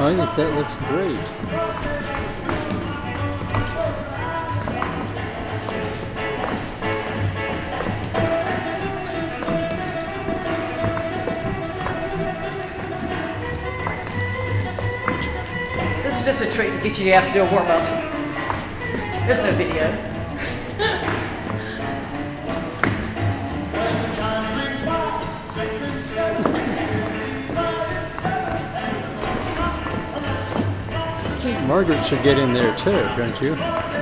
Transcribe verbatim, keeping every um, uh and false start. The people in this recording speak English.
I think that looks great. This is just a trick to get you to have to do a warm up. There's no video. Margaret should get in there too, don't you?